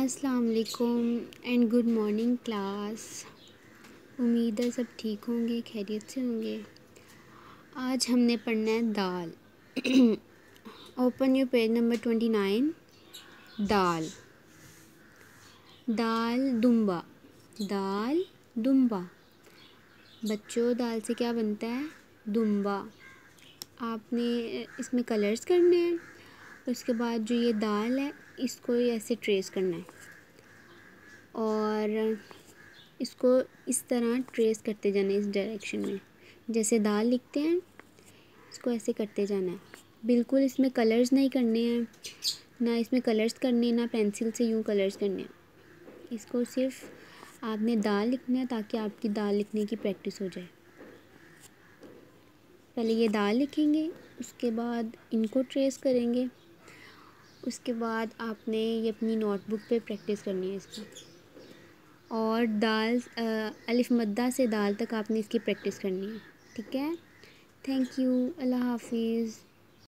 अस्सलाम वालेकुम and good morning class. उम्मीद है सब ठीक होंगे, खैरियत से होंगे। आज हमने पढ़ना है दाल। Open your page number 29। दाल, दाल दुम्बा, दाल दुम्बा। बच्चों, दाल से क्या बनता है? दुम्बा। आपने इसमें कलर्स करने हैं। उसके बाद जो ये दाल है इसको ऐसे ट्रेस करना है और इसको इस तरह ट्रेस करते जाना है, इस डायरेक्शन में। जैसे दाल लिखते हैं इसको ऐसे करते जाना है। बिल्कुल इसमें कलर्स नहीं करने हैं, ना इसमें कलर्स करने हैं, ना पेंसिल से यूँ कलर्स करने हैं। इसको सिर्फ आपने दाल लिखना है ताकि आपकी दाल लिखने की प्रैक्टिस हो जाए। पहले ये दाल लिखेंगे, उसके बाद इनको ट्रेस करेंगे। उसके बाद आपने ये अपनी नोटबुक पे प्रैक्टिस करनी है इसको। और दाल अलिफ मद्दा से दाल तक आपने इसकी प्रैक्टिस करनी है। ठीक है, थैंक यू, अल्लाह हाफिज़।